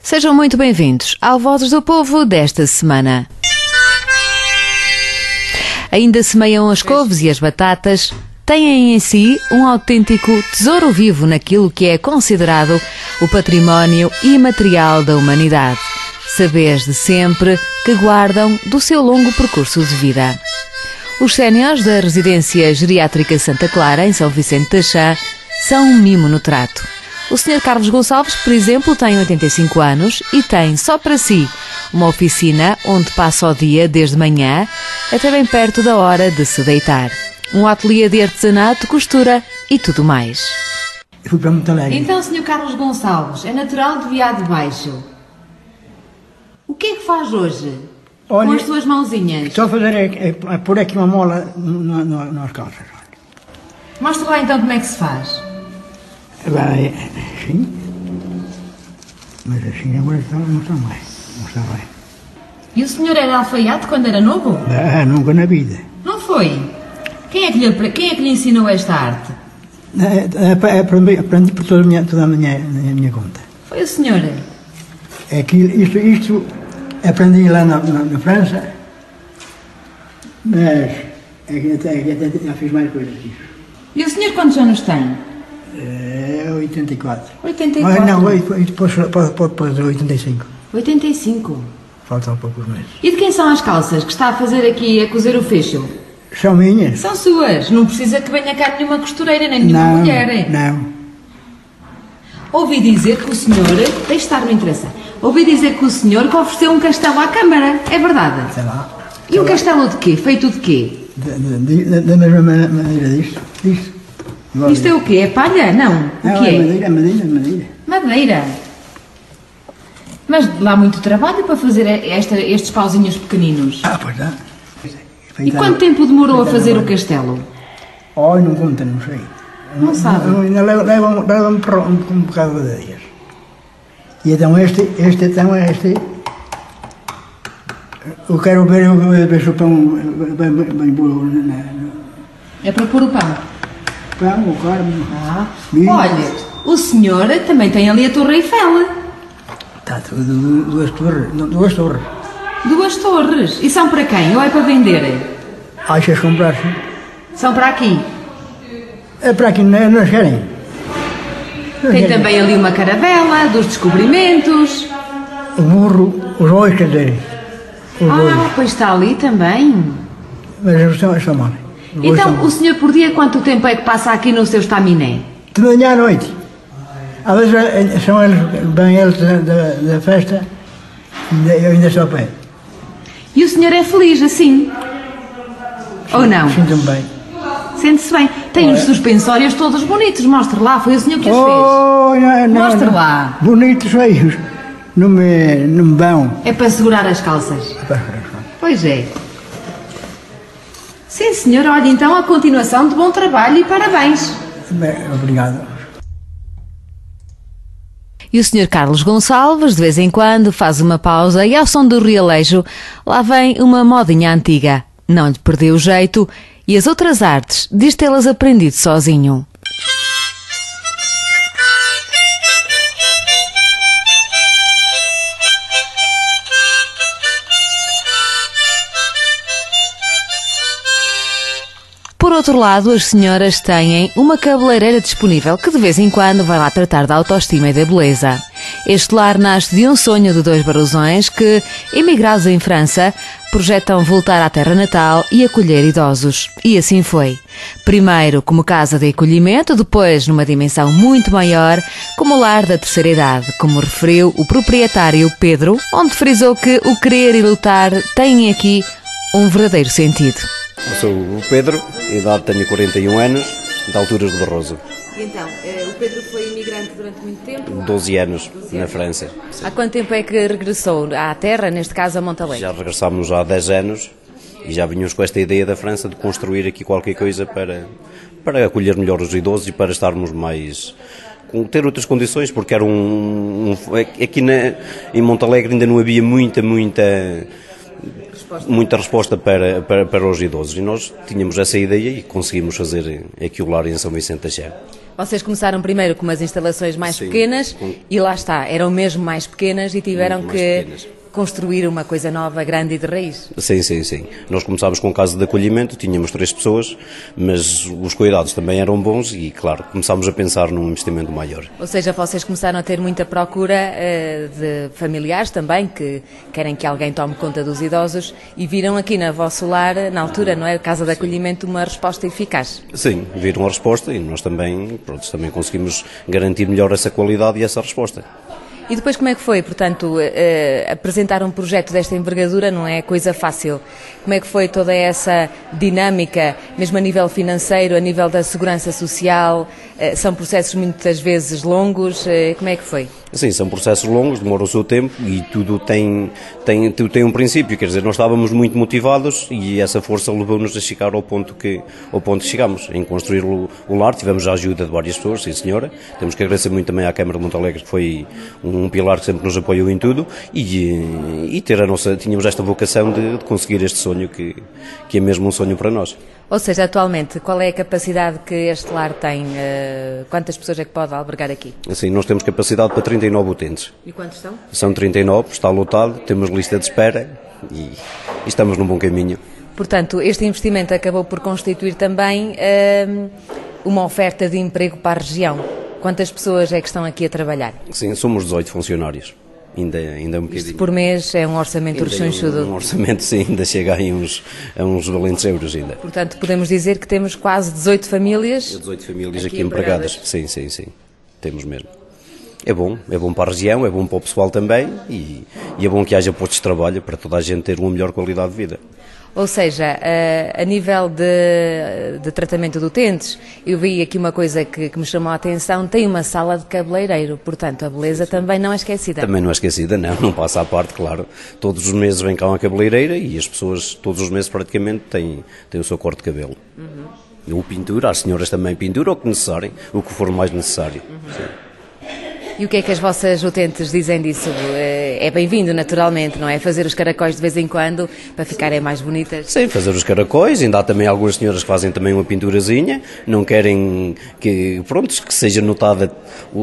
Sejam muito bem-vindos ao Vozes do Povo desta semana. Ainda semeiam as couves e as batatas, têm em si um autêntico tesouro vivo naquilo que é considerado o património imaterial da humanidade. Saberes de sempre que guardam do seu longo percurso de vida. Os séniores da Residência Geriátrica Santa Clara, em São Vicente de Axã, são um mimo no trato. O Sr. Carlos Gonçalves, por exemplo, tem 85 anos e tem, só para si, uma oficina onde passa o dia desde manhã até bem perto da hora de se deitar. Um ateliê de artesanato, costura e tudo mais. Fui para Monte Alegre. Então, Sr. Carlos Gonçalves, é natural de Viado Baixo. O que é que faz hoje? Olha, com as suas mãozinhas? Estou a fazer é pôr aqui uma mola nas calças. Mostra lá então como é que se faz. Vai assim. Mas assim agora não está mais. Não está bem. E o senhor era alfaiate quando era novo? Nunca na vida. Não foi? Quem é que lhe ensinou esta arte? Aprendi por toda a minha conta. Foi o senhor? É que isto aprendi lá na França, mas até já fiz mais coisas disso. E o senhor quantos anos tem? 84. 84? Não, depois 85. 85. Faltam poucos meses. E de quem são as calças que está a fazer aqui a cozer o fecho? São minhas? São suas. Não precisa que venha cá nenhuma costureira, nem nenhuma mulher. Não. Ouvi dizer que o senhor... Deixe estar, não interessa. Ouvi dizer que o senhor que ofereceu um castelo à Câmara. É verdade? Sei lá. E um castelo de quê? Feito de quê? Da mesma maneira disto. Isto é o quê? É palha? Não. O que é? É madeira. Madeira. Mas dá muito trabalho para fazer estes pauzinhos pequeninos. Pois dá. E quanto tempo demorou a fazer o castelo? Não conta, não sei. Não sabe? Ainda leva um bocado de dias. E então este. Eu quero ver se o pão bem bom. É para pôr o pão? Pão, o carne. Olha, o senhor também tem ali a Torre Eiffel. Está tudo, duas torres. 2 torres. E são para quem? Ou é para vender? Achas comprar? São para aqui. É para aqui, nós querem. Tem também ali uma caravela dos descobrimentos. O burro, os dois, quer dizer. Pois está ali também. Mas eles estão mal. Então, o senhor por dia quanto tempo é que passa aqui no seu estaminé? De manhã à noite. Às vezes são eles, bem eles da festa, eu ainda estou a pé. E o senhor é feliz assim? Ou não? Sinto-me bem. Sente-se bem. Tem os suspensórios todos bonitos. Mostre lá, foi o senhor que os fez. Mostre lá. Bonitos, feios. Não me vão. É para segurar as calças. Pois é. Sim, senhor. Olha, então, a continuação de bom trabalho e parabéns. Obrigado. E o Sr. Carlos Gonçalves, de vez em quando, faz uma pausa e, ao som do realejo, lá vem uma modinha antiga. Não lhe perdeu o jeito e as outras artes diz tê-las aprendido sozinho. Por outro lado, as senhoras têm uma cabeleireira disponível que de vez em quando vai lá tratar da autoestima e da beleza. Este lar nasce de um sonho de 2 barosões que, emigrados em França, projetam voltar à terra natal e acolher idosos. E assim foi. Primeiro como casa de acolhimento, depois numa dimensão muito maior, como lar da terceira idade, como referiu o proprietário Pedro, onde frisou que o querer e lutar têm aqui um verdadeiro sentido. Eu sou o Pedro, a idade tenho 41 anos, de Alturas de Barroso. E então, o Pedro foi imigrante durante muito tempo? 12 anos na França. Há quanto tempo é que regressou à terra, neste caso a Monte Alegre? Já regressámos há 10 anos e já vinhamos com esta ideia da França de construir aqui qualquer coisa para acolher melhor os idosos e para estarmos mais... ter outras condições, porque era aqui em Monte Alegre ainda não havia muita muita resposta para os idosos. E nós tínhamos essa ideia e conseguimos fazer aqui o lar em São Vicente da Xé. Vocês começaram primeiro com umas instalações mais pequenas e lá está, eram mesmo mais pequenas e tiveram que construir uma coisa nova, grande e de raiz. Sim. Nós começámos com casa de acolhimento, tínhamos 3 pessoas, mas os cuidados também eram bons e, claro, começámos a pensar num investimento maior. Ou seja, vocês começaram a ter muita procura de familiares também, que querem que alguém tome conta dos idosos e viram aqui na vosso lar, na altura, não é? Casa de acolhimento, uma resposta eficaz. Sim, viram a resposta e nós também conseguimos garantir melhor essa qualidade e essa resposta. E depois como é que foi? Portanto, apresentar um projeto desta envergadura não é coisa fácil. Como é que foi toda essa dinâmica, mesmo a nível financeiro, a nível da segurança social? São processos muitas vezes longos. Como é que foi? Sim, são processos longos, demoram o seu tempo e tudo tem um princípio. Quer dizer, nós estávamos muito motivados e essa força levou-nos a chegar ao ponto que chegámos, em construir o lar. Tivemos a ajuda de várias pessoas, sim senhora. Temos que agradecer muito também à Câmara de Montalegre, que foi um pilar que sempre nos apoiou em tudo e tínhamos esta vocação de conseguir este sonho que é mesmo um sonho para nós. Ou seja, atualmente, qual é a capacidade que este lar tem? Quantas pessoas é que pode albergar aqui? Sim, nós temos capacidade para 39 utentes. E quantos são? São 39, está lotado, temos lista de espera e estamos num bom caminho. Portanto, este investimento acabou por constituir também uma oferta de emprego para a região. Quantas pessoas é que estão aqui a trabalhar? Sim, somos 18 funcionários. Ainda um bocadinho. Isto por mês é um orçamento rechonchudo. Um orçamento, sim, ainda chega aí a uns valentes euros ainda. Portanto, podemos dizer que temos quase 18 famílias... 18 famílias aqui empregadas. Sim. Temos mesmo. É bom para a região, é bom para o pessoal também e é bom que haja postos de trabalho para toda a gente ter uma melhor qualidade de vida. Ou seja, a nível de tratamento de utentes, eu vi aqui uma coisa que me chamou a atenção, tem uma sala de cabeleireiro, portanto a beleza também não é esquecida. Também não é esquecida, não passa à parte, claro. Todos os meses vem cá uma cabeleireira e as pessoas, todos os meses praticamente, têm o seu corte de cabelo. Ou pintura, as senhoras também pintura, o que necessário, o que for mais necessário. Sim. E o que é que as vossas utentes dizem disso? É bem-vindo, naturalmente, não é? Fazer os caracóis de vez em quando para ficarem mais bonitas? Sim, fazer os caracóis. Ainda há também algumas senhoras que fazem também uma pinturazinha. Não querem que seja notada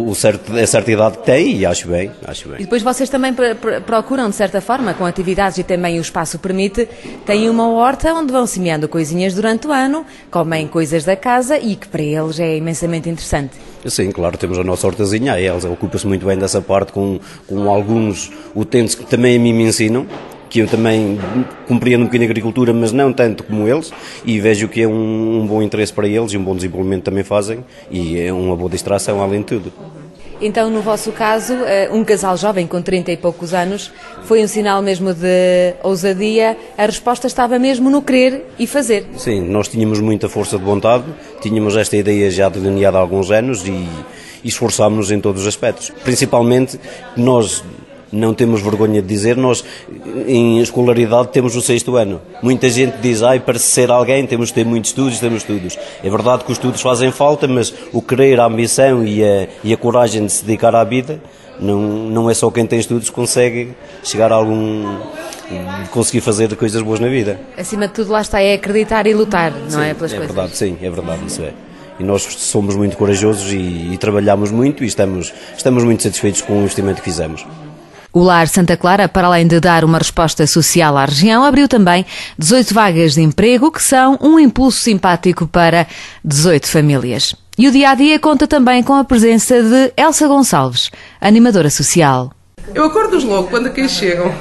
a certa idade que tem e acho bem. E depois vocês também procuram, de certa forma, com atividades e também o espaço permite, têm uma horta onde vão semeando coisinhas durante o ano, comem coisas da casa e que para eles é imensamente interessante. Sim, claro, temos a nossa hortazinha, eles ocupa-se muito bem dessa parte com alguns utentes que também a mim me ensinam, que eu também compreendo um bocadinho a agricultura, mas não tanto como eles, e vejo que é um bom interesse para eles e um bom desenvolvimento também fazem, e é uma boa distração além de tudo. Então, no vosso caso, um casal jovem com 30 e poucos anos, foi um sinal mesmo de ousadia, a resposta estava mesmo no querer e fazer. Sim, nós tínhamos muita força de vontade, tínhamos esta ideia já delineada há alguns anos e esforçámos-nos em todos os aspectos. Principalmente, nós não temos vergonha de dizer, nós em escolaridade temos o 6º ano. Muita gente diz, para ser alguém temos de ter muitos estudos, temos estudos. É verdade que os estudos fazem falta, mas o querer, a ambição e a coragem de se dedicar à vida, não é só quem tem estudos que consegue chegar a conseguir fazer coisas boas na vida. Acima de tudo, lá está, é acreditar e lutar, não é? Pelas coisas. Verdade, sim, é verdade, isso é. E nós somos muito corajosos e trabalhamos muito e estamos muito satisfeitos com o investimento que fizemos. O Lar Santa Clara, para além de dar uma resposta social à região, abriu também 18 vagas de emprego, que são um impulso simpático para 18 famílias. E o dia-a-dia conta também com a presença de Elsa Gonçalves, animadora social. Eu acordo-os logo quando aqui chegam.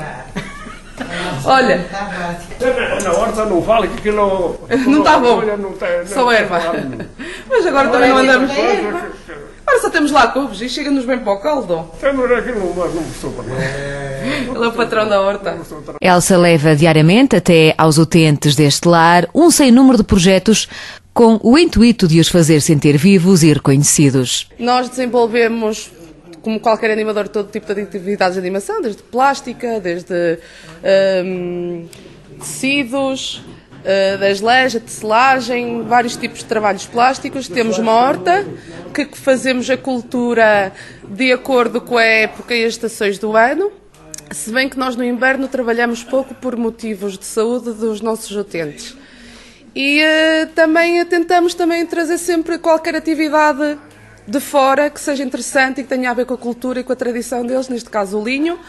Olha, na horta não fala que aquilo não está bom, só erva. Mas agora também não andamos. Agora só temos lá couves e chega-nos bem para o caldo. Temos aquilo, mas não sobra. Ele é o patrão da horta. Elsa leva diariamente até aos utentes deste lar um sem número de projetos com o intuito de os fazer sentir vivos e reconhecidos. Nós desenvolvemos, como qualquer animador, todo tipo de atividades de animação, desde plástica, desde tecidos, das leis, a tecelagem, vários tipos de trabalhos plásticos. Temos uma horta que fazemos a cultura de acordo com a época e as estações do ano. se bem que nós no inverno trabalhamos pouco por motivos de saúde dos nossos utentes. E também tentamos trazer sempre qualquer atividade de fora que seja interessante e que tenha a ver com a cultura e com a tradição deles, neste caso o linho.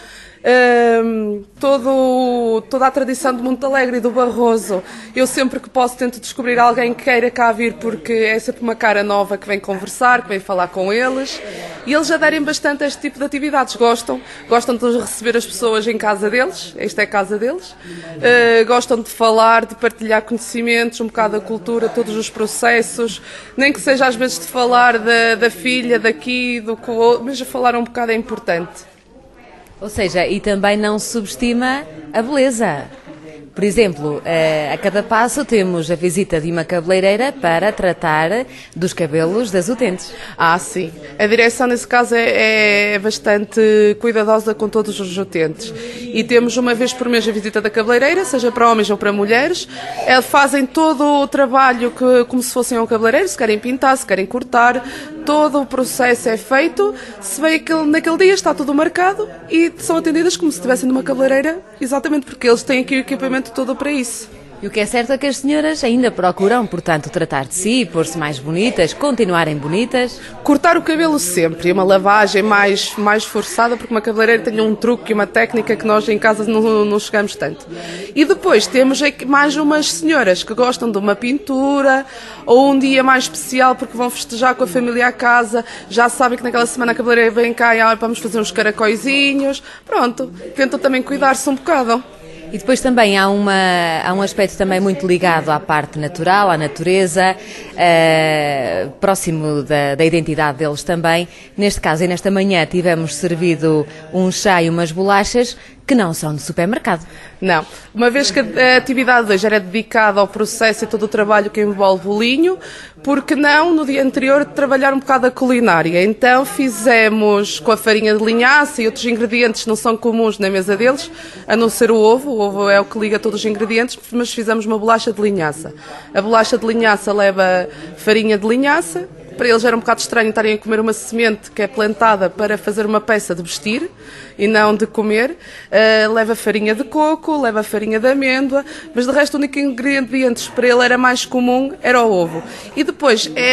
Toda a tradição de Montalegre e do Barroso, eu sempre que posso tento descobrir alguém que queira cá vir, porque é sempre uma cara nova que vem conversar, que vem falar com eles, e eles aderem bastante a este tipo de atividades, gostam de receber as pessoas em casa deles, esta é a casa deles, gostam de falar, de partilhar conhecimentos, um bocado da cultura, todos os processos, nem que seja às vezes de falar da filha, daqui, do que, mas a falar um bocado é importante. Ou seja, e também não se subestima a beleza. Por exemplo, a cada passo temos a visita de uma cabeleireira para tratar dos cabelos das utentes. Sim. A direção, nesse caso, é bastante cuidadosa com todos os utentes. E temos uma vez por mês a visita da cabeleireira, seja para homens ou para mulheres. Fazem todo o trabalho como se fossem um cabeleireiro, se querem pintar, se querem cortar. Todo o processo é feito. Se bem que naquele dia está tudo marcado e são atendidas como se estivessem numa cabeleireira, exatamente porque eles têm aqui o equipamento todo para isso. E o que é certo é que as senhoras ainda procuram, portanto, tratar de si, pôr-se mais bonitas, continuarem bonitas. Cortar o cabelo sempre, uma lavagem mais forçada, porque uma cabeleireira tem um truque e uma técnica que nós em casa não chegamos tanto. E depois temos mais umas senhoras que gostam de uma pintura, ou um dia mais especial porque vão festejar com a família à casa, já sabem que naquela semana a cabeleireira vem cá e vamos fazer uns caracóizinhos, pronto, tentam também cuidar-se um bocado. E depois também há um aspecto também muito ligado à parte natural, à natureza, próximo da identidade deles também. Neste caso e nesta manhã tivemos servido um chá e umas bolachas que não são de supermercado. Não. Uma vez que a atividade de hoje era dedicada ao processo e todo o trabalho que envolve o linho, porque não, no dia anterior, trabalhar um bocado a culinária. Então fizemos com a farinha de linhaça e outros ingredientes que não são comuns na mesa deles, a não ser o ovo. O ovo é o que liga todos os ingredientes, mas fizemos uma bolacha de linhaça. A bolacha de linhaça leva farinha de linhaça. Para eles era um bocado estranho estarem a comer uma semente que é plantada para fazer uma peça de vestir e não de comer. Leva farinha de coco, leva farinha de amêndoa, mas de resto o único ingrediente para ele era mais comum era o ovo. E depois é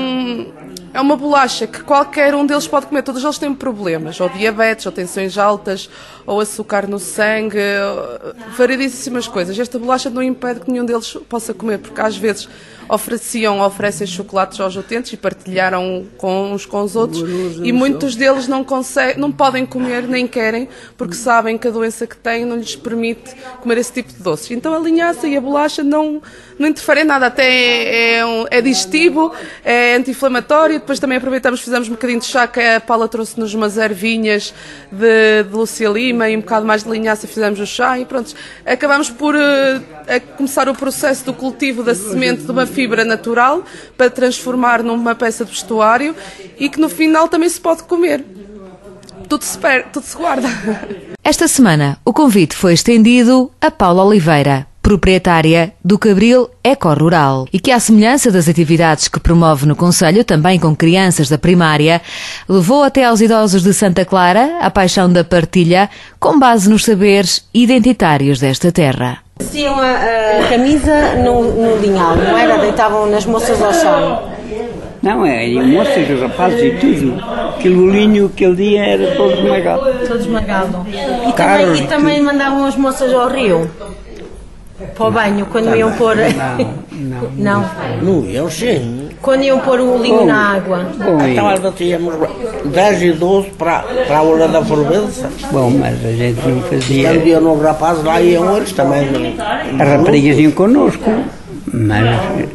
uma bolacha que qualquer um deles pode comer. Todos eles têm problemas, ou diabetes, ou tensões altas, ou açúcar no sangue, variedíssimas coisas. Esta bolacha não impede que nenhum deles possa comer, porque às vezes oferecem chocolates aos utentes e partilharam uns com os outros, e muitos deles não podem comer, nem querem, porque sabem que a doença que têm não lhes permite comer esse tipo de doces. Então a linhaça e a bolacha não interferem nada, até é digestivo, é anti-inflamatório. Depois também aproveitamos, fizemos um bocadinho de chá, que a Paula trouxe-nos umas ervinhas de Lúcia Lima e um bocado mais de linhaça, fizemos o chá e pronto. Acabamos por começar o processo do cultivo da semente de uma fibra natural para transformar numa peça de vestuário e que no final também se pode comer. Tudo se guarda. Esta semana o convite foi estendido a Paula Oliveira, proprietária do Cabril Eco-Rural, e que, à semelhança das atividades que promove no concelho, também com crianças da primária, levou até aos idosos de Santa Clara a paixão da partilha com base nos saberes identitários desta terra. Vestiam a camisa no linhal, não era? Deitavam nas moças ao chão. Não, eram moças, rapazes e tudo. Aquele linho, aquele dia era todo esmagado. Todo esmagado. E também mandavam as moças ao rio? Para o banho, quando iam pôr... Não. Não iam, sim. Quando iam pôr o linho na água? Então nós batíamos 10 e 12 para a hora da fervença. Bom, mas a gente não fazia... Quando iam os rapazes, lá iam eles também. As raparigas iam connosco, mas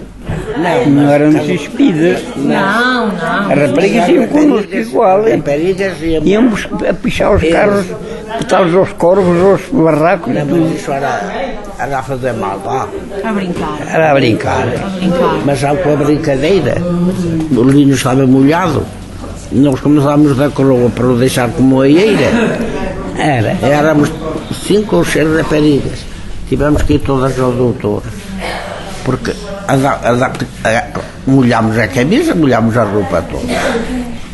não éramos despidas. Não. As raparigas iam connosco igual. Íamos a pichar os carros, botá-los aos corvos, aos barracos. Não, isso era a fazer mal, vá. Era a brincar. Mas já com a brincadeira, o linho estava molhado, nós começámos da coroa para o deixar como a eira. Éramos 5 ou 6 raparigas. Tivemos que ir todas ao doutor, porque molhámos a camisa, molhámos a roupa toda.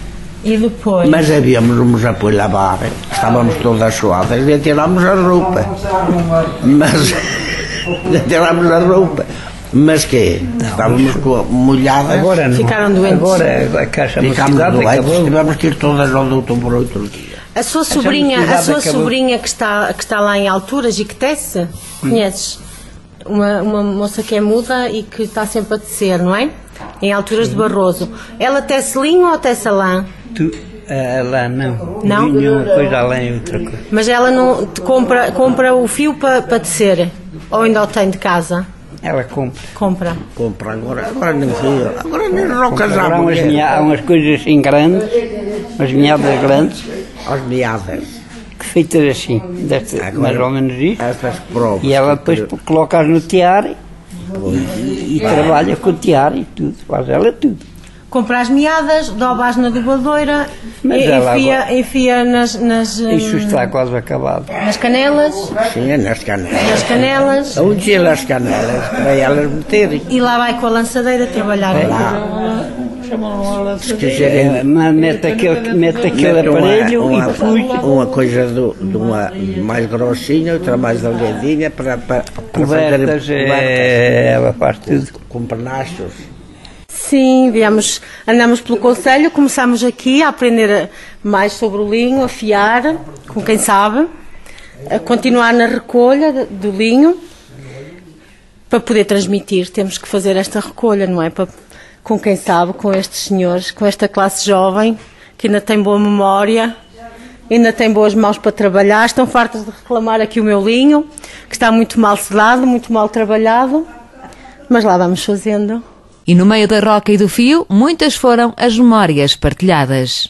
E depois? Mas havíamos apoio lavar, estávamos todas suadas e tirámos a roupa. Mas tirámos a roupa. Mas que? Estávamos molhadas. Agora não. Ficaram doentes. Agora a caixa Ficámos doentes, tivemos que ir todas ao doutor por 8 dias. A sua sobrinha que está lá em alturas e que tece, conheces? Uma moça que é muda e que está sempre a tecer, não é? Em alturas de Barroso. Ela tece linho ou tece lã? Lá não. Não? Uma coisa além, outra coisa. Mas ela não compra o fio para tecer? Ou ainda o tem de casa? Ela compra. Compra agora nem fio. Agora nem rocas Há umas coisas assim grandes, umas meadas grandes. As meadas. Que feitas assim, mais ou menos isso. Estas provas. E ela depois coloca-as no tiare e trabalha com o tiare e tudo, faz ela tudo. Compra as meadas, dobra-as na dobadoira, enfia nas Isso está quase acabado. nas canelas. Sim, nas canelas. Nas canelas. Onde as canelas, para elas meterem. E lá vai com a lançadeira trabalhar. Lá. Se quiserem, mete aquele aparelho e puxa. Uma coisa de uma mais grossinha, outra mais delgadinha para cobertas, ela faz tudo. Com penachos. Sim, andamos pelo concelho, começamos aqui a aprender mais sobre o linho, a afiar, com quem sabe, a continuar na recolha do linho, para poder transmitir, temos que fazer esta recolha, não é? Com quem sabe, com estes senhores, com esta classe jovem, que ainda tem boa memória, ainda tem boas mãos para trabalhar, estão fartas de reclamar aqui o meu linho, que está muito mal selado, muito mal trabalhado, mas lá vamos fazendo. E no meio da roca e do fio, muitas foram as memórias partilhadas.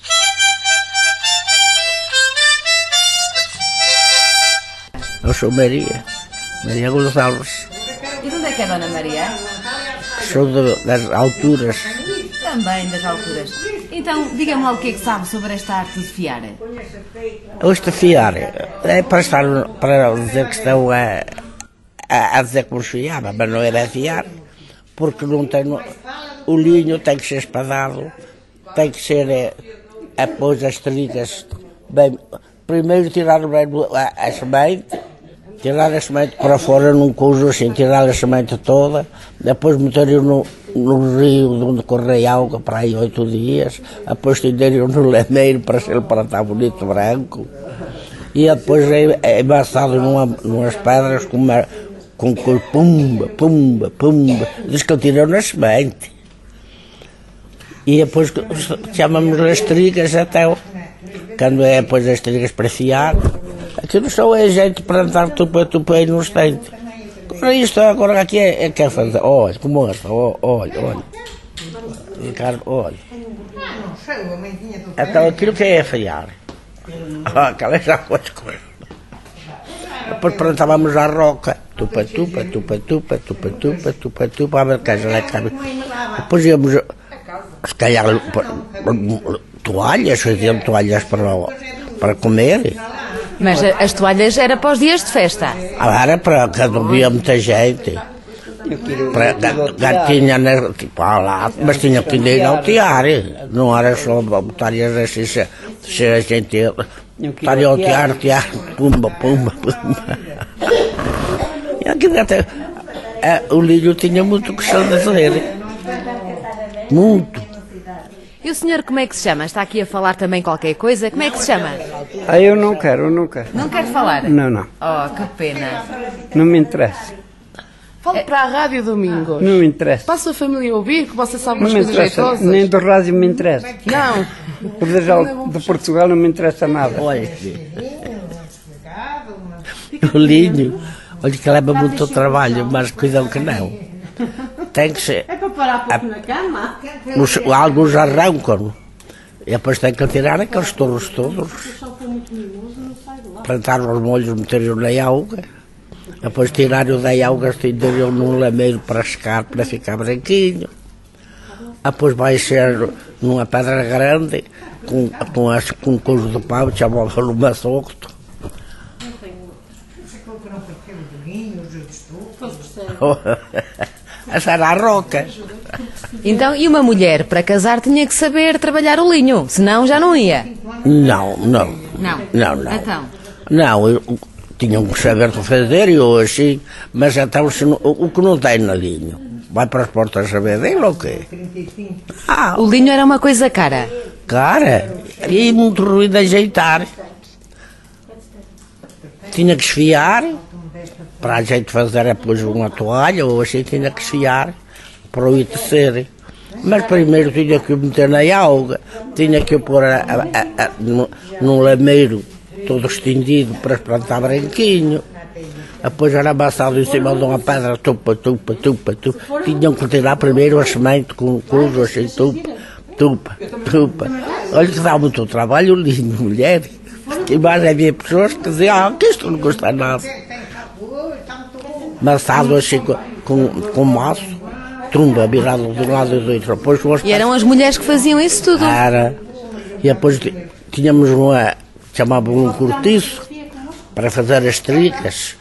Eu sou Maria Gonçalves. E de onde é que é Dona Maria? Sou das alturas. Também das alturas. Então, diga-me lá o que é que sabe sobre esta arte de fiar. Este fiar é para dizer que estão a dizer como se fiava, mas não era fiar. Porque não tem, o linho tem que ser espadado, tem que ser após as trigas, bem, primeiro tirar bem a semente, tirar a semente para fora num cojo assim, tirar a semente toda, depois meter no rio de onde corre a água para aí 8 dias, depois estender no lemeiro para estar bonito branco, e depois é embaçado numas pedras com pumba, diz que eu tirei na semente. E depois chamamos as trigas até, quando é depois as trigas para fiar, aquilo só é gente para andar tupa e no estente. Agora aqui é que é fazer, olha, como esta, olha. Ricardo, olha. Então aquilo que é fiar. Aquela já foi as coisas. Depois plantávamos a roca, tupa, a ver que já cabe. Depois íamos, se calhar, toalhas, fazíamos toalhas para comer. Mas as toalhas era para os dias de festa? Era para quando havia muita gente. Tinha, lá, mas tinha que ir ao tiare, não era só botar assim, se a gente estaria ao tiare, pumba. E aqui até, o linho tinha muito que se fazer, muito. E o senhor como é que se chama? Está aqui a falar também qualquer coisa? Como é que se chama? Eu não quero. Não quer falar? Não. Oh, que pena. Não me interessa. Fale para a Rádio Domingos. Não me interessa. Para a sua família ouvir, que você sabe umas coisas jeitosas. Nem do rádio me interessa. Não. De Portugal não me interessa nada. Olha, o linho, olha que leva muito trabalho, mas cuidado que não. Tem que ser. É para parar pouco na cama? Alguns arrancam. E depois tem que tirar aqueles torros todos. Plantar os molhos, meter-os na água. Depois tirar-o da água, estender-o num lameiro para secar, para ficar branquinho. Depois vai ser numa pedra grande, com um cojo de pau, chamava no maçocto. essa era a roca. Então, e uma mulher para casar tinha que saber trabalhar o linho, senão já não ia? Não. Não? Não. Então? Não, tinham que saber fazer e eu assim, mas então o que não tem na linho, vai para as portas saber dele ou quê? O linho era uma coisa cara? Cara, e muito ruim de ajeitar. Tinha que esfiar, para a gente fazer depois uma toalha ou assim, tinha que esfiar para o ir tecer. Mas primeiro tinha que o meter na água, tinha que o pôr num lameiro todo estendido para plantar branquinho. Depois era amassado em cima de uma pedra, tupa. Tinham que tirar primeiro a semente com o cujo, assim, tupa. Olha que dá muito trabalho, lindo, mulher. E mais havia pessoas que diziam, que isto não custa nada. Amassado assim com maço, trumba virado de um lado e do outro. Depois, e eram as mulheres que faziam isso tudo? Era. E depois tínhamos chamavam um cortiço para fazer as tricas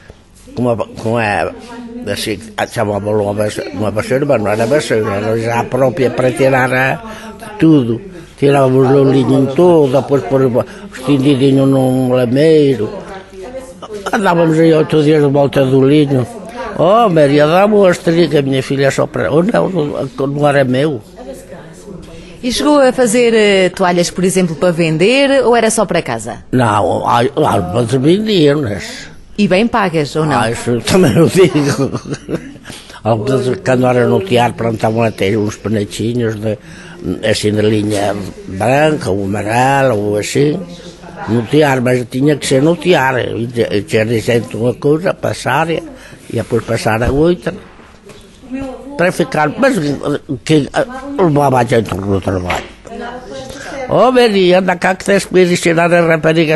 assim, chamavam uma vassoura, mas não era vassoura, era já a própria para tirar tudo. Tirávamos o linho todo, depois pôr estendidinho num lameiro. Andávamos aí 8 dias de volta do linho. Oh, Maria, dá-me uma estriga, minha filha, só para... Oh, não era meu. E chegou a fazer toalhas, por exemplo, para vender ou era só para casa? Não, mas vendiam-nas. E bem pagas, ou não? Isso também não digo. Quando era no tear, plantavam até uns penetinhos, assim de linha branca, ou amarela, ou assim. No tear, mas tinha que ser no tear. Tinha de uma coisa, passar, e depois passar a outra. Para ficar, mas que levava a gente no trabalho. Oh, Maria, anda cá que tens que ir ensinar as raparigas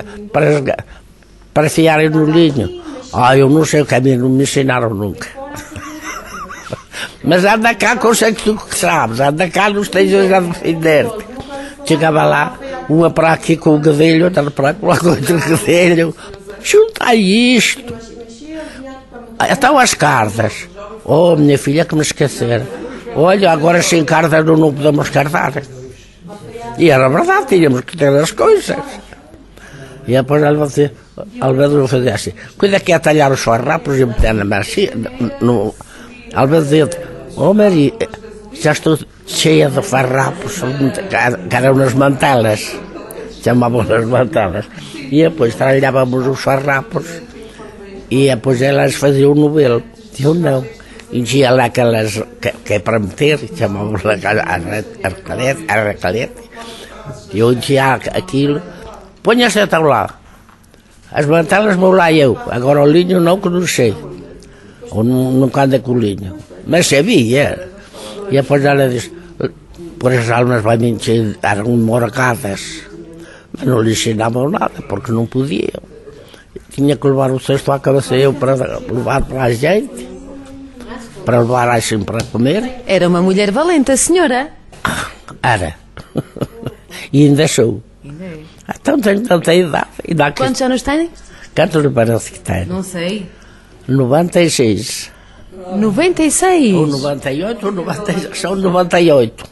para fiarem no linho. Eu não sei o caminho, não me ensinaram nunca. Mas anda cá, consegue tu que sabes, anda cá, não estejas a defender-te. Chegava lá, uma para aqui com o gadelho, outra para lá com outro gadelho. Junta isto. Então as cartas. Oh, minha filha, que me esquecer. Olha, agora sem cartas não podemos cartar. E era verdade, tínhamos que ter as coisas. E depois Alvedro fazia assim. Cuida que é talhar os farrapos e meter na marcha. Alvedro, oh Maria, já estou cheia de farrapos, que eram nas mantelas. Chamavam as mantelas. E depois trabalhávamos os farrapos. E depois elas faziam o novelo. Eu não. Enchia lá aquelas que é para meter, chamavam a recalete. Eu enchia aquilo, ponha-se então lá. As mantelas vou lá eu, agora o linho não, que não sei. Ou nunca anda com o linho. Mas sabia. E depois ela disse, por as almas vai me encher, eram morgadas. Mas não lhe ensinavam nada, porque não podiam. Tinha que levar o cesto à cabeça eu para levar para a gente. Para levar assim para comer. Era uma mulher valente, a senhora. Era. E ainda sou. Então tenho tanta idade. Quantos anos tem? Quantos lhe parece que tem? Não sei. 96. 96? Ou 98, ou 96. São 98.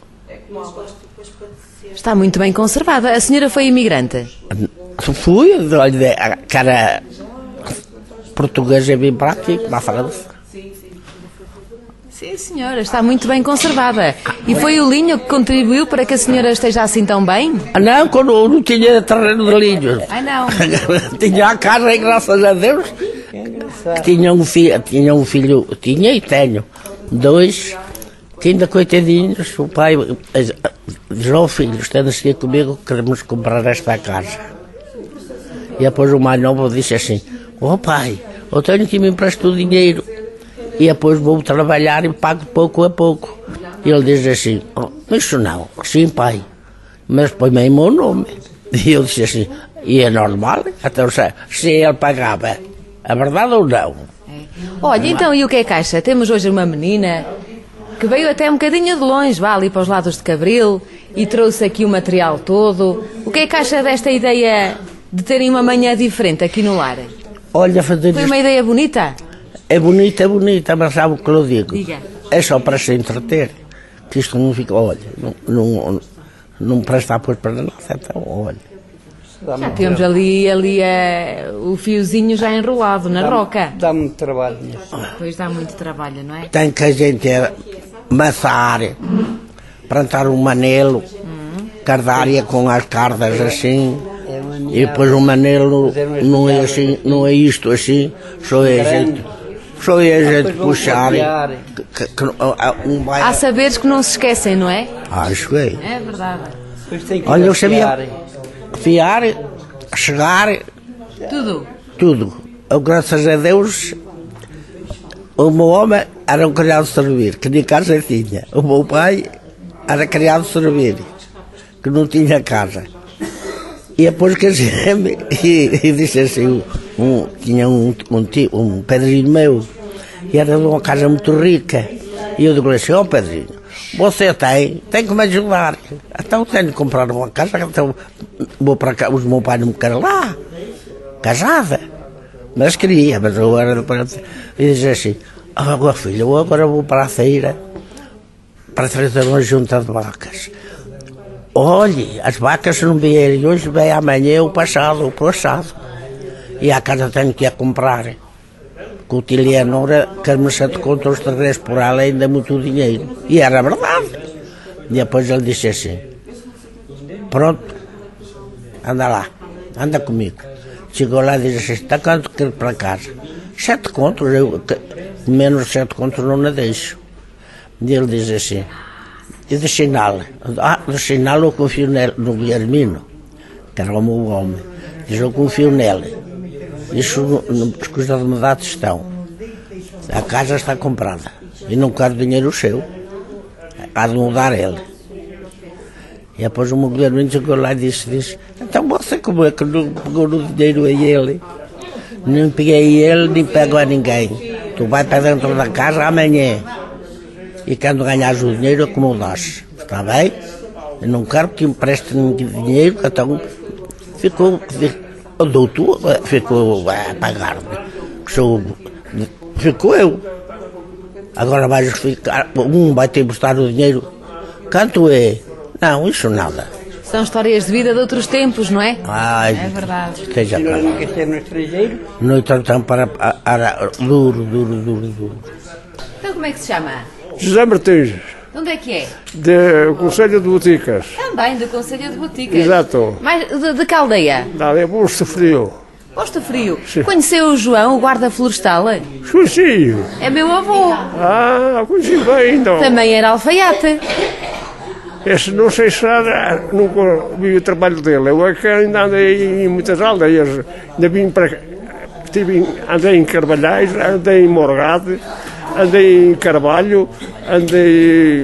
Está muito bem conservada. A senhora foi imigrante? Fui, que era portuguesa e vim para aqui, para a França. Sim, senhora, está muito bem conservada. E foi o linho que contribuiu para que a senhora esteja assim tão bem? Não, quando não tinha terreno de linho. Ai, não. Tinha a casa, e graças a Deus, que tinha um filho, tinha e tenho, 2, que ainda coitadinhos, o pai diz, oh filhos, tens que ir comigo, queremos comprar esta casa. E depois o mais novo disse assim, oh pai, eu tenho que me emprestar o dinheiro. E depois vou trabalhar e pago pouco a pouco. E ele diz assim, oh, isso não, sim pai, mas põe-me em meu nome. E eu disse assim, e é normal? Então se ele pagava, é verdade ou não? Olha, então e o que é que acha? Temos hoje uma menina que veio até um bocadinho de longe, vá ali para os lados de Cabril, e trouxe aqui o material todo. O que é que acha desta ideia de terem uma manhã diferente aqui no lar? Olha, fazer Foi uma ideia bonita? É bonita, mas sabe o que eu digo? Diga. é só para se entreter, que isto não fica, olha, não presta depois para nada, então, olha. Já temos ali o fiozinho já enrolado na roca. Dá muito trabalho. Pois dá muito trabalho, não é? Tem que a gente maçar, plantar um manelo, cardária com as cardas assim, e depois o manelo não é assim, não é isto assim, só é a gente puxar. Há saberes que não se esquecem, não é? Acho que é. É verdade. Olha, eu sabia fiar, chegar, tudo. Eu, graças a Deus, o meu homem era um criado de servir, que nem casa tinha. O meu pai era criado de servir, que não tinha casa. E depois casei-me e disse assim, tinha um padrinho meu, e era de uma casa muito rica. E eu digo assim, padrinho, você tem que me ajudar. Então tenho que comprar uma casa, então vou para cá, os meu pai não me quer lá, casada. Mas queria, mas eu era para... E dizia assim, filho, eu agora vou para a feira para trazer uma junta de vacas. Olhe, as vacas se não vierem hoje, vem amanhã, o passado. E a casa tenho que ir a comprar. Que o tio Leonora quer-me 7 contos os terreiros por ela, ainda muito dinheiro. E era verdade. E depois ele disse assim, pronto, anda lá, anda comigo. Chegou lá e disse assim, está quanto quer para casa? 7 contos, menos 7 contos não a deixo. E ele diz assim, e de sinal, eu confio no Guilhermino, que era o meu homem. Diz, eu confio nele. Isso as coisas de mudar estão. A casa está comprada. E não quero dinheiro seu. Há de mudar ele. E depois o meu Guilhermino chegou lá e disse, então você como é que não pegou no dinheiro a ele? Não peguei ele, nem pego a ninguém. Tu vai para dentro da casa amanhã. E quando ganhares o dinheiro, acomodas. Está bem? Eu não quero que empreste dinheiro, então ficou a pagar-me. Ficou eu. Agora vais ficar, vai ter que emprestar o dinheiro. Quanto é? Não, isso nada. São histórias de vida de outros tempos, não é? Ai, é verdade. Esteja Nós nunca esteve no estrangeiro. No entanto, para duro. Então como é que se chama? José Martins, De onde é que é? do Conselho de Boticas. Também do Conselho de Boticas. Exato. Mas de que aldeia? Da é Posto Frio. Posto Frio. Conheceu o João, o guarda florestal? Conheci. É meu avô. Conheci bem, então. Também era alfaiate. Esse não sei se nunca vi o trabalho dele. Eu é que ainda andei em muitas aldeias. Ainda vim para cá. Andei em Carvalhais, andei em Morgade, andei em Carvalho, andei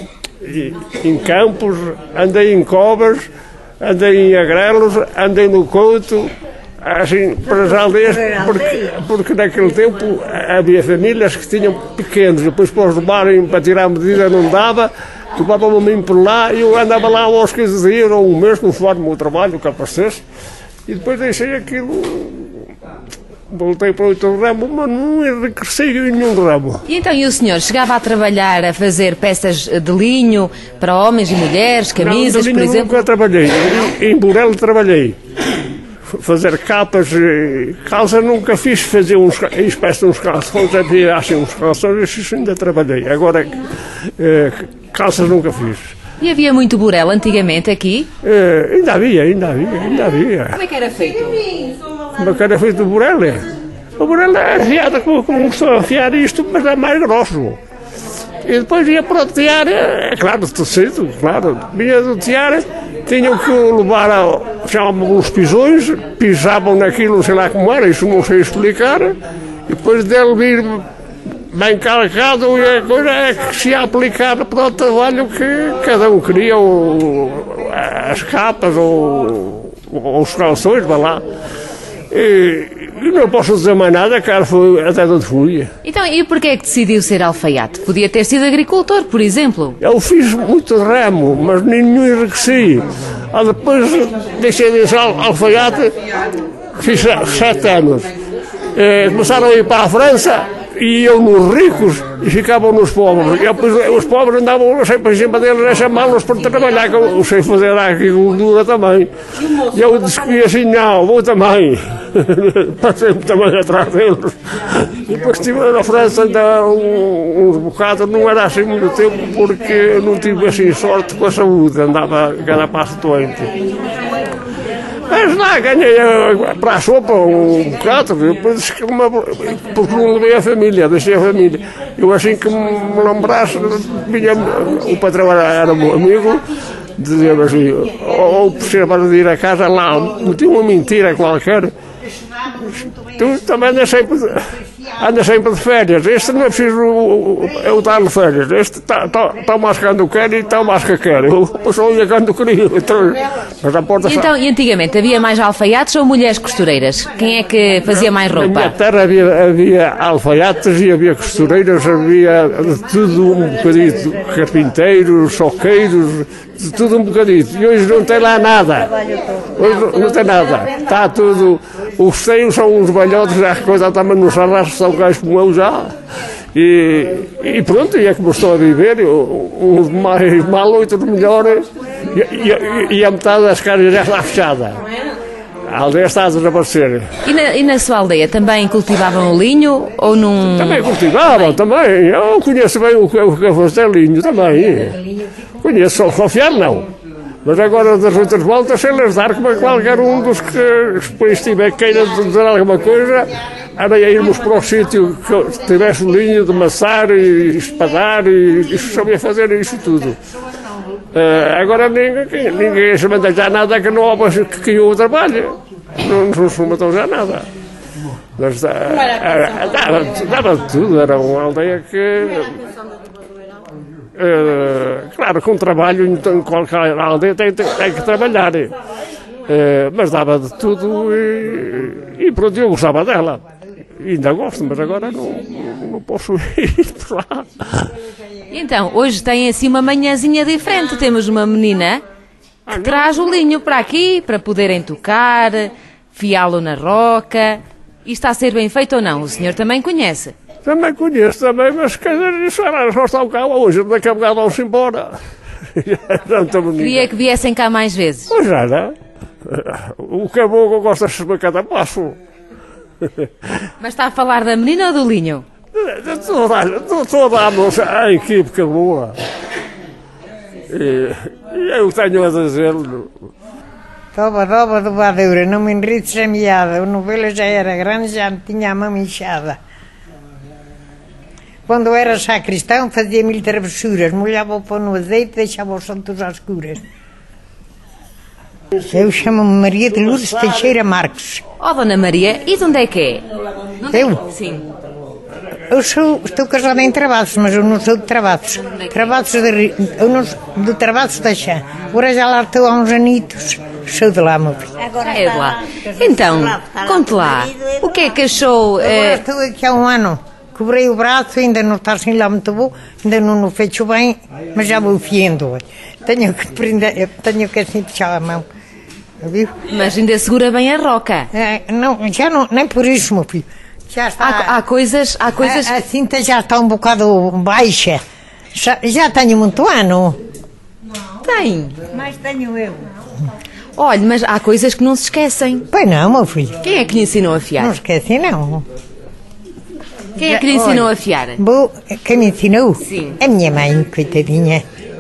em Campos, andei em Covas, andei em Agrelos, andei no Couto, assim, para as aldeias, porque naquele tempo havia famílias que tinham pequenos, depois para os levarem para tirar a medida não dava, levavam-me a mim por lá e eu andava lá aos 15 dias ou um mês, conforme o trabalho que aparecesse, e depois deixei aquilo. Voltei para outro ramo, mas não enriqueci em nenhum ramo. E então, e o senhor chegava a trabalhar, a fazer peças de linho para homens e mulheres, camisas, por exemplo? Nunca trabalhei. Em Burelo trabalhei. Fazer capas, calças nunca fiz, fazer uns calções, havia assim uns calções, isso ainda trabalhei. Agora, calças nunca fiz. E havia muito burelo antigamente aqui? Ainda havia. Como é que era feito? Como é que era feito o burelo? O burelo é afiado como começou a afiar isto, mas é mais grosso. E depois ia para o tiara, é claro, de tecido, claro. Vinha do tiara, tinham que levar, chamavam os pisões, pisavam naquilo, sei lá como era, isso não sei explicar. E depois dele vir bem calcado, e a coisa é que se ia aplicar para o trabalho que cada um queria, as capas ou os calções, vai lá. E não posso dizer mais nada, cara, foi até onde fui. Então, e porquê é que decidiu ser alfaiate? Podia ter sido agricultor, por exemplo. Eu fiz muito ramo, mas nenhum enriqueci. Depois deixei de ser alfaiate, fiz 7 anos. Começaram a ir para a França, iam nos ricos e ficavam nos pobres. E depois, os pobres andavam sempre em cima deles a chamá-los para trabalhar, que eu sei fazer a agricultura também. E eu disse assim, não, vou também. Passei-me também atrás deles. E depois estive na França ainda uns bocados, não era assim muito tempo, porque não tive assim sorte com a saúde, andava cada passo doente. Mas lá ganhei para a sopa um bocado, depois porque não levei a família, deixei a família. Eu assim que me lembrasse, o patrão era meu amigo, dizia-me assim, ou precisava de ir a casa lá, meti uma mentira qualquer. Tu também andas sempre de férias. Este não é preciso eu dar-lhe férias. Este está mais quando quer e está mais que quer. Eu só ia quando queria. Mas a porta e antigamente havia mais alfaiates ou mulheres costureiras? Quem é que fazia mais roupa? Na minha terra havia alfaiates e havia costureiras, havia de tudo um bocadito. Carpinteiros, soqueiros, de tudo um bocadito. E hoje não tem lá nada. Hoje não tem nada. Está tudo... Os feios são uns velhotes, a coisa também nos arrastos, são gajos como eu já. E pronto, e é como estou a viver, uns mais mal, outros melhor, e a metade das casas já está fechada. A aldeia está a desaparecer. E na sua aldeia também cultivavam o linho ou não? Também cultivavam, também. Eu conheço bem o que é fazer linho também. Conheço, só confiar não. Mas agora, das outras voltas, sei lhes dar como qualquer um dos que depois tiver queira dizer alguma coisa, era irmos para o sítio que tivesse linha de amassar e espadar e sabia fazer isso tudo. Agora ninguém se manda já nada que não que caiu o trabalho. Não se matou já nada. Mas dava tudo, era uma aldeia que... claro, com trabalho, então qualquer aldeia tem que trabalhar, mas dava de tudo e pronto, eu gostava dela, e ainda gosto, mas agora não posso ir por lá. Então, hoje tem assim uma manhãzinha diferente, temos uma menina que traz o linho para aqui, para poderem tocar, fiá-lo na roca, e está a ser bem feito ou não? O senhor também conhece? Também conheço, também, mas quer dizer, isso era só estar cá hoje, daqui a bocado vamos embora. Queria que viessem cá mais vezes. Pois era. O que é bom que eu gosto de receber cada passo. Mas está a falar da menina ou do linho? Toda a equipe que é boa. E eu tenho a dizer-lhe. Toba do Badeura, não me enrites a meada. O novelo já era grande, já me tinha a mão inchada. Quando eu era sacristão, fazia 1000 travessuras, molhava o pão no azeite e deixava os santos às escuras. Eu chamo-me Maria de Lourdes Teixeira Marques. Oh, Dona Maria, e de onde é que é? Eu? Sim. Eu estou casada em Travados, mas eu não sou de Travados. Eu não sou de Travados da Chã. Agora já lá estou há uns anitos. Sou de lá, meu filho. É de lá. Então, conte lá, o que é que achou... Agora estou aqui há um ano. Cobrei o braço, ainda não está assim lá muito bom, ainda não fecho bem, mas já vou fiando. Tenho que prender, tenho que assim puxar a mão. Viu? Mas ainda segura bem a roca. Não, já não, nem por isso, meu filho. Já está. Há coisas. A cinta já está um bocado baixa. Já tenho muito ano. Tem. Mas tenho eu. Olha, mas há coisas que não se esquecem. Pois não, meu filho. Quem é que lhe ensinou a fiar? Não esqueci, não. Quem é que lhe ensinou a fiar? Quem me ensinou? Sim. A minha mãe, coitadinha.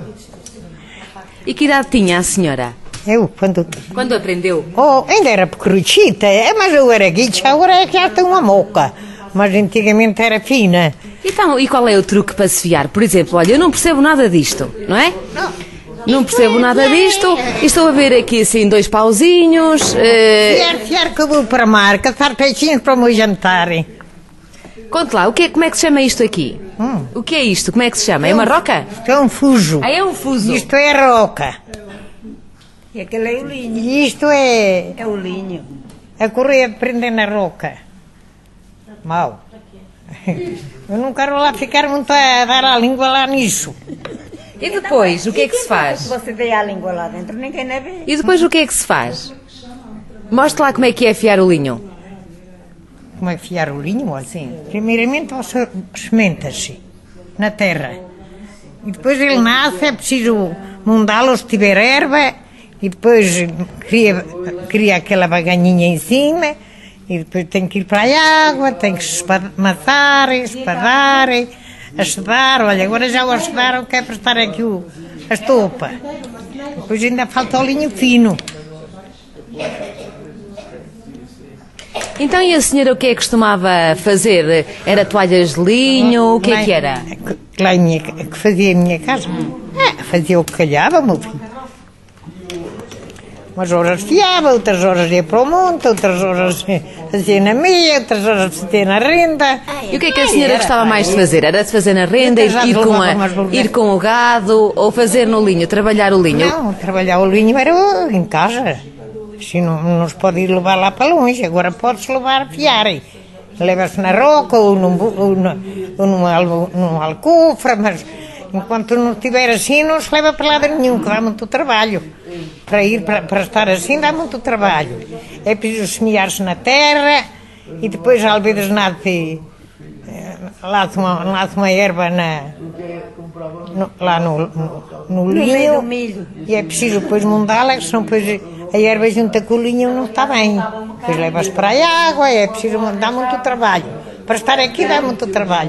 E que idade tinha a senhora? Eu, Quando aprendeu? Ainda era pequeruchita, mas eu era guicha, agora é que já tem uma moca. Mas antigamente era fina. Então, e qual é o truque para se fiar? Por exemplo, olha, eu não percebo nada disto, não é? Não percebo nada disto, e estou a ver aqui assim 2 pauzinhos. Fiar que eu vou para a marca, caçar peixinhos para o meu jantar. Conte lá, como é que se chama isto aqui? O que é isto? Como é que se chama? É uma roca? Isto é um fuso. Ah, é um fuso. Isto é roca. E aquele é o linho. E isto é... É o linho. A correia de prender na roca. Mal. Eu não quero lá ficar muito a dar a língua lá nisso. E depois, o que é que se faz? Se você der a língua lá dentro, ninguém deve ver. E depois o que é que se faz? Mostre lá como é que é afiar o linho. como é fiar o linho? Olha. Sim. Primeiramente você sementa-se na terra. E depois ele nasce, é preciso mudá-lo se tiver erva. E depois cria aquela baganinha em cima. E depois tem que ir para a água, tem que se espadar, acedar. Olha, agora já o acedaram, quer prestar aqui a estopa. Depois ainda falta o linho fino. Então, e a senhora o que é que costumava fazer? Era toalhas de linho? O que é que era? Lá que fazia a minha casa? Fazia o que calhava, meu filho. Umas horas fiava, outras horas ia para o monte, outras horas fazia na meia, outras horas fazia na renda. E o que é que a senhora gostava mais de fazer? Era de fazer na renda, ir com o gado ou fazer no linho, trabalhar o linho? Não, trabalhar o linho era em casa. Assim não se pode ir levar lá para longe, agora pode-se levar a fiar. Leva-se na roca ou num alcofre, mas enquanto não estiver assim não se leva para lado nenhum, que dá muito trabalho. Para estar assim dá muito trabalho. É preciso semear-se na terra e depois às vezes nasce uma erva lá no linho e é preciso depois mudá-la, senão depois a erva junta com o linho não está bem. Depois leva-se para a água, é preciso, dá muito trabalho. Para estar aqui dá muito trabalho.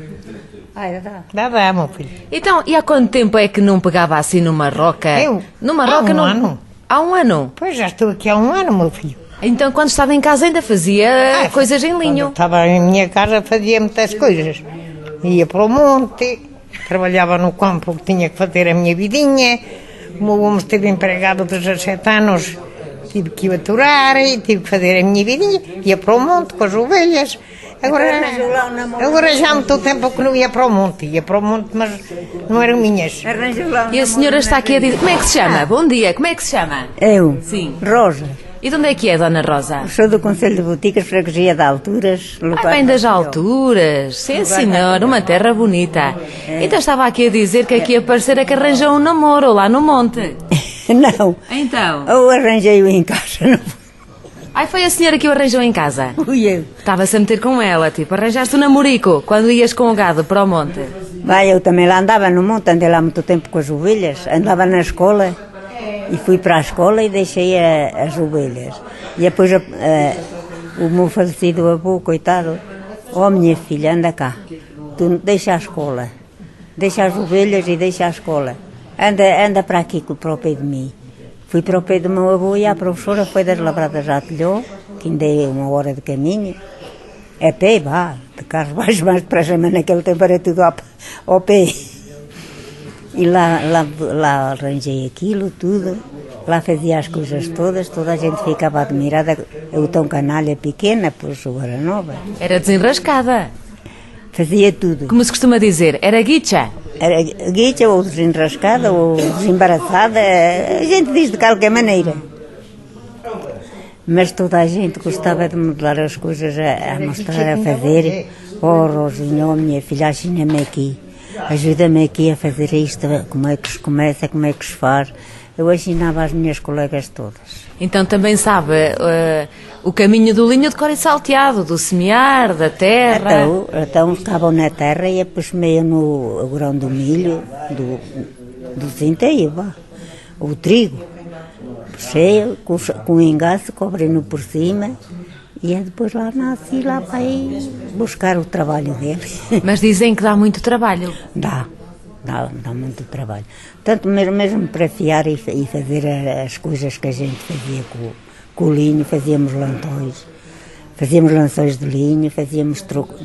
Dá, meu filho. Então, e há quanto tempo é que não pegava assim numa roca? Numa roca? Há um ano. Há um ano? Pois, já estou aqui há um ano, meu filho. Então, quando estava em casa ainda fazia coisas em linho? Quando estava em minha casa fazia muitas coisas. Ia para o monte, trabalhava no campo que tinha que fazer a minha vidinha. O meu homem esteve empregado 17 anos, tive que o aturar e tive que fazer a minha vidinha. Ia para o monte com as ovelhas. Agora já há muito tempo que não ia para o monte, mas não eram minhas. E a senhora está aqui a dizer, como é que se chama? Bom dia, como é que se chama? Eu? Sim. Rosa. E de onde é que é, Dona Rosa? Sou do Conselho de Boticas, freguesia de Alturas. Bem das Alturas, sim senhor, uma terra bonita. Então estava aqui a dizer que aqui ia parecer que arranjou um namoro lá no monte. Não. Então? Eu arranjei-o em casa, não foi? Ai, foi a senhora que o arranjou em casa? Fui eu. Estava-se a meter com ela, tipo, arranjaste o namorico quando ias com o gado para o monte. Vai, eu também lá andava no monte, andei lá muito tempo com as ovelhas, andava na escola e fui para a escola e deixei as ovelhas. E depois o meu falecido avô, coitado, minha filha, anda cá, tu deixa a escola, deixa as ovelhas e deixa a escola, anda para aqui, para o pé de mim. Fui para o pé do meu avô e a professora foi das Lavradas à Telhó, que ainda é uma hora de caminho. A pé, de carro mais depressa, mas naquele tempo era tudo ao pé. E lá arranjei aquilo tudo, lá fazia as coisas todas, toda a gente ficava admirada. Eu tão canalha pequena, pois eu era nova. Era desenrascada. Fazia tudo. Como se costuma dizer, era guicha. Era guicha ou desenrascada ou desembaraçada, a gente diz de qualquer maneira. Mas toda a gente gostava de modelar as coisas, a mostrar, a fazer. Rosinha, minha filha, ensina-me aqui, ajuda-me aqui a fazer isto, como é que se começa, como é que se faz. Eu ensinava às minhas colegas todas. Então também sabe o caminho do linho de cor e salteado, do semear, da terra. Então estavam na terra e depois meio no grão do milho, do centeio, o trigo, cheio, com o engaço, cobrem-no por cima. E depois lá nasce e lá vai buscar o trabalho dele. Mas dizem que dá muito trabalho. Dá muito trabalho. Tanto mesmo para fiar e fazer as coisas que a gente fazia com o linho, fazíamos lençóis de linho, fazíamos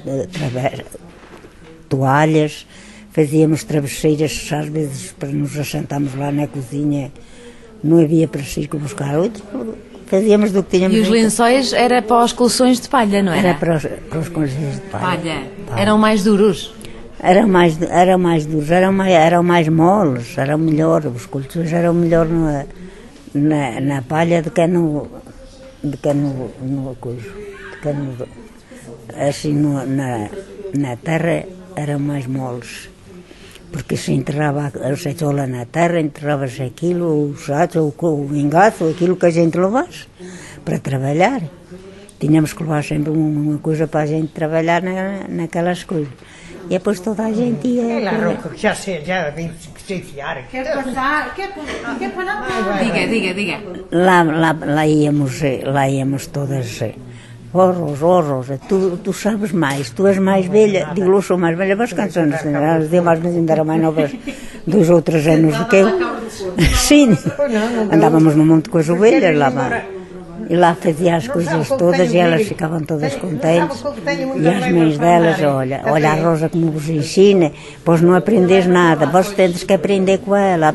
toalhas, fazíamos travesseiras, às vezes para nos assentarmos lá na cozinha, não havia para ir buscar outro, fazíamos do que tínhamos. E os lençóis era para os colchões de palha, não era? Era para os colchões de palha. Eram mais duros? Eram mais duros, eram mais moles, eram melhor, os colchões eram melhor na palha do que no assim na terra eram mais moles, porque se enterrava a ceitola na terra, enterrava-se aquilo, o saco, o engaço, aquilo que a gente levasse para trabalhar. tínhamos que levar sempre uma coisa para a gente trabalhar naquelas coisas. E depois toda a gente ia... Já vim se enfiar. Quer passar? Quer passar? Diga. Lá íamos todas... Horrors, tu sabes mais, tu és mais velha, digo, eu sou mais velha, mas quantos anos tem? As demais ainda eram mais novas dos outros anos do que eu. Sim, andávamos no monte com as ovelhas, e lá fazia as coisas todas e elas ficavam todas contentes. E as mães delas, olha a Rosa como vos ensina, pois não aprendes nada, vós tens que aprender com ela,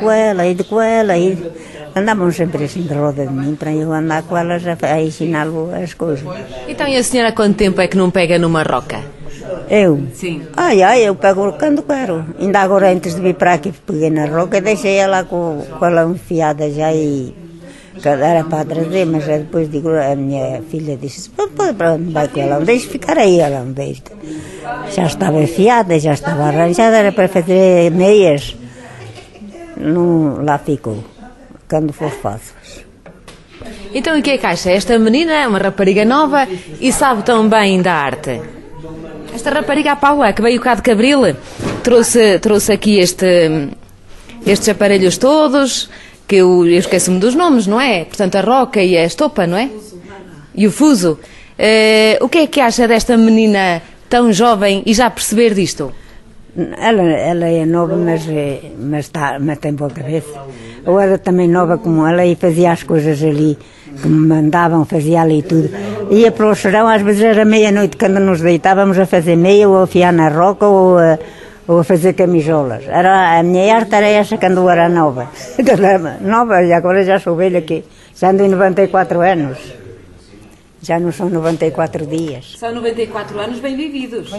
Andávamos sempre assim de roda de mim para eu andar com elas a ensiná-lo as coisas. Então, e a senhora há quanto tempo é que não pega numa roca? Eu? Sim. Eu pego quando quero. Ainda agora, antes de vir para aqui, peguei na roca e deixei ela com ela enfiada já e... Era para trazer, mas depois digo, a minha filha disse, para onde vai com ela? Deixe ficar aí, ela não deixa. Já estava enfiada, já estava arranjada, era para fazer meias. Não, lá ficou. Quando for fácil. Então, e o que é que acha? Esta menina é uma rapariga nova e sabe tão bem da arte. Esta rapariga, a Paula, que veio cá de Cabril, trouxe aqui estes aparelhos todos, que eu esqueço-me dos nomes, não é? Portanto, a roca e a estopa, não é? E o fuso. O que é que acha desta menina tão jovem e já perceber disto? Ela é nova, mas tem boa cabeça. Eu era também nova como ela e fazia as coisas ali que me mandavam, fazia ali tudo. Ia para o chorão, às vezes era meia-noite quando nos deitávamos a fazer meia ou a afiar na roca ou a fazer camisolas. A minha arte era essa quando eu era nova. Nova, e agora já sou velha aqui. Já ando em 94 anos. Já não são 94 dias. São 94 anos bem vividos.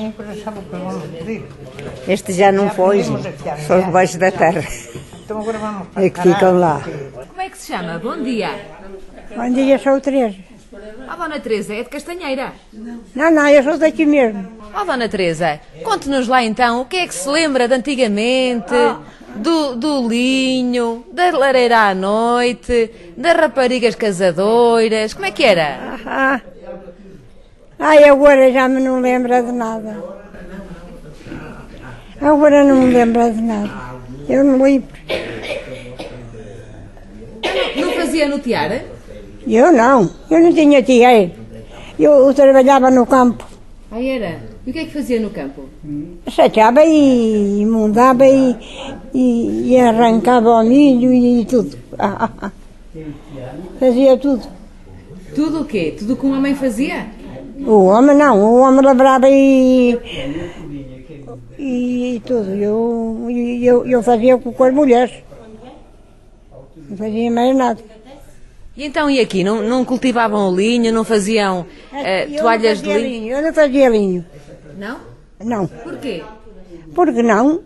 Este já não foi, só debaixo da terra. É que ficam lá. Como é que se chama? Bom dia. Bom dia, sou o Teresa. Dona Teresa, é de Castanheira? Não, eu sou daqui mesmo. Dona Teresa, conte-nos lá então o que é que se lembra de antigamente, do linho, da lareira à noite, das raparigas casadoiras, como é que era? Agora já me não lembro de nada. Agora não me lembro de nada. Eu não lembro. Não fazia no tiara? Eu não tinha tiara. Eu trabalhava no campo. Era? E o que é que fazia no campo? Sachava e mudava e arrancava o milho e tudo. Fazia tudo. Tudo o quê? Tudo o que uma mãe fazia? O homem não, o homem lavrava e tudo. Eu fazia com as mulheres. Não fazia mais nada. E então, e aqui? Não cultivavam o linho, não faziam toalhas de linho? Eu não fazia linho. Não? Não. Porquê? Porque não.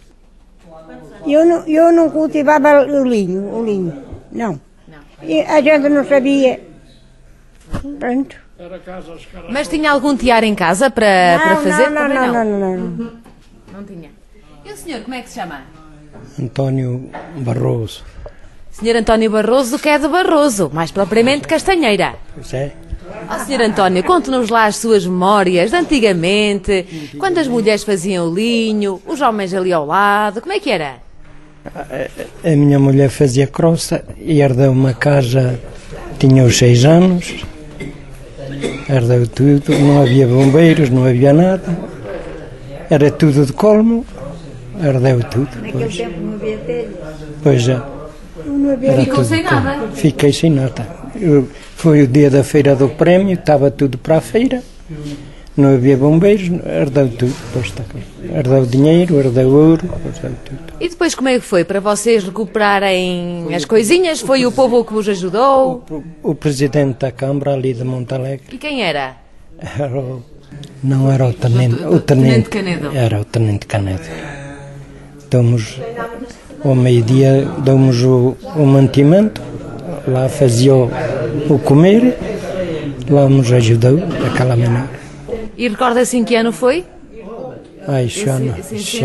Eu não cultivava o linho. Não. E a gente não sabia. Pronto. Mas tinha algum tiara em casa para fazer? Não tinha. E o senhor, como é que se chama? António Barroso. Senhor António Barroso, que é de Barroso, mais propriamente Castanheira. Pois é. Senhor António, conte-nos lá as suas memórias de antigamente, quando as mulheres faziam linho, os homens ali ao lado, como é que era? A minha mulher fazia croça e herdeu uma casa, tinha os 6 anos, herdeu tudo, não havia bombeiros, não havia nada, era tudo de colmo, herdeu tudo. Naquele tempo não havia telha. Pois é. Ficou sem nada? Fiquei sem nada. Foi o dia da feira do prémio, estava tudo para a feira, não havia bombeiros, herdeu tudo. Herdeu dinheiro, herdeu ouro, herdeu tudo. E depois como é que foi? Para vocês recuperarem as coisinhas? Foi o povo que vos ajudou? O presidente da Câmara ali de Montalegre. E quem era? Não era o tenente. O tenente Canedo. Era o tenente Canedo. Damos, ao meio-dia, damos o mantimento, lá fazia o comer, lá nos ajudou daquela maneira. E recorda-se em que ano foi?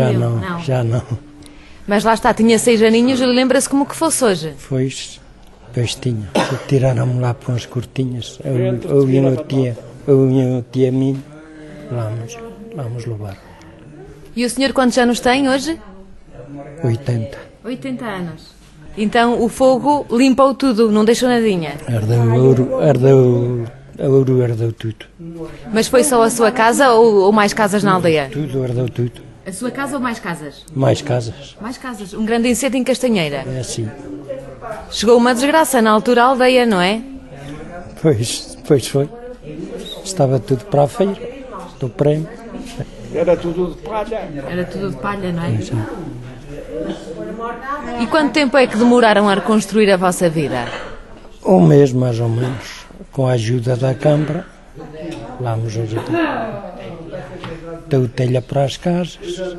Já não. Mas lá está, tinha 6 aninhos e lembra-se como que fosse hoje? Foi Pois tinha. Tiraram-me lá para umas cortinhas. Eu e o tia minha, vamos levar. E o senhor quantos anos tem hoje? 80. 80 anos. Então o fogo limpou tudo, não deixou nadinha? Ardeu tudo. Mas foi só a sua casa ou mais casas na aldeia? Tudo, ardeu tudo. A sua casa ou mais casas? Mais casas. Mais casas. Um grande incêndio em Castanheira. É assim. Chegou uma desgraça na altura à aldeia, não é? Pois foi. Estava tudo para a feira, do prémio. Era tudo de palha. Era tudo de palha, não é? E quanto tempo é que demoraram a reconstruir a vossa vida? Um mês, mais ou menos, com a ajuda da Câmara. Vamos ajudar. Deu telha para as casas.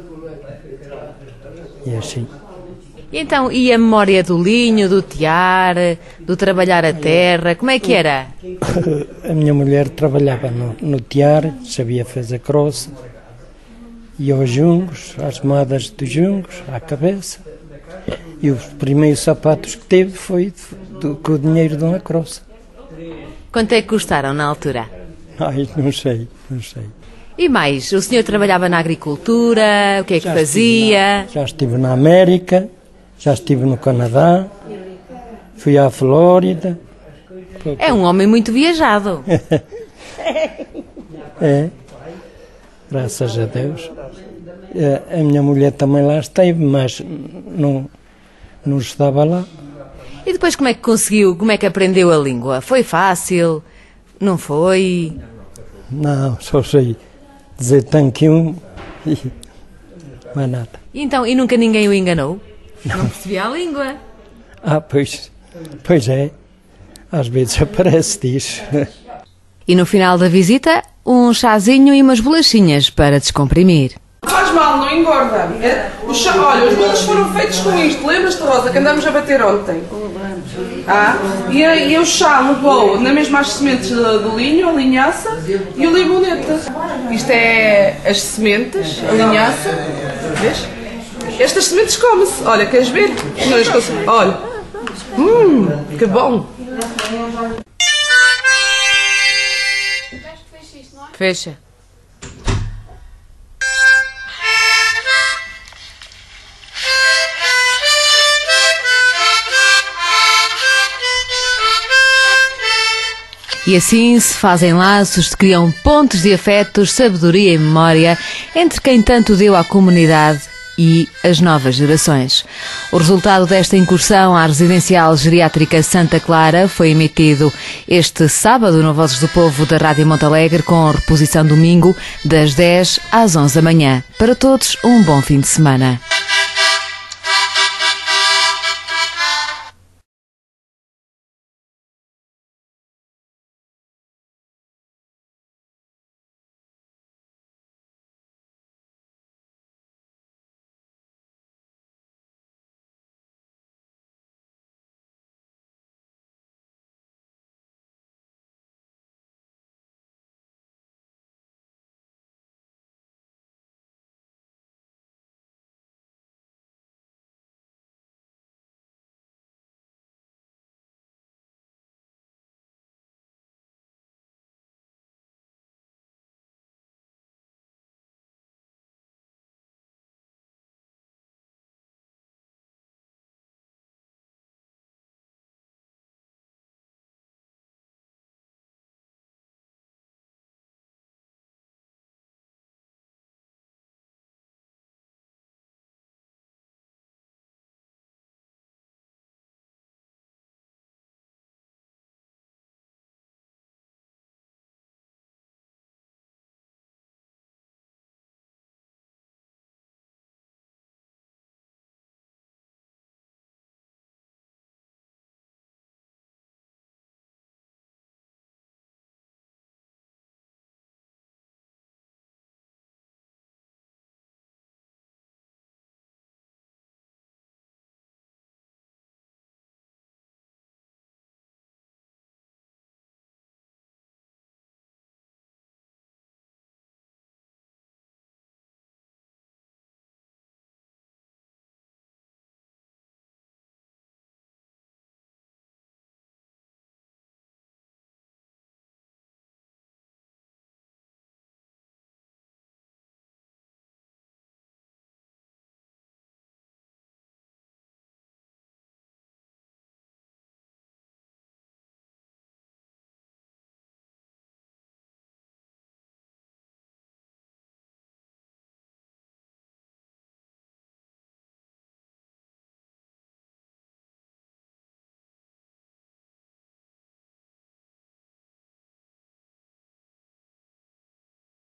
E assim. E então, e a memória do linho, do tear, do trabalhar a terra, como é que era? A minha mulher trabalhava no tear, sabia fazer croça, ia aos jungos, às moedas dos jungos, à cabeça, e os primeiros sapatos que teve foi com o dinheiro de uma croça. Quanto é que custaram na altura? Ai, não sei. E mais, o senhor trabalhava na agricultura, o que é que fazia? Já estive na América, já estive no Canadá, fui à Flórida. É um homem muito viajado. É, graças a Deus. A minha mulher também lá esteve, mas não estava lá. E depois como é que conseguiu, como é que aprendeu a língua? Foi fácil? Não foi? Não, só sei dizer tanque e mais nada. E então, e nunca ninguém o enganou? Não percebia a língua. Pois é. Às vezes aparece, diz. E no final da visita, um chazinho e umas bolachinhas para descomprimir. Faz mal, não engorda. Olha, os bolos foram feitos com isto. Lembras-te, Rosa, que andámos a bater ontem? E o chá levou na mesma as sementes do linho, a linhaça e o limoneta. Isto é as sementes, a linhaça. Vês? Estas sementes come-se. Olha, queres ver? Olha. Que bom. Fecha. E assim se fazem laços, se criam pontos de afetos, sabedoria e memória entre quem tanto deu à comunidade e as novas gerações. O resultado desta incursão à Residencial Geriátrica Santa Clara foi emitido este sábado no Vozes do Povo da Rádio Montalegre, com reposição domingo das 10 às 11 da manhã. Para todos, um bom fim de semana.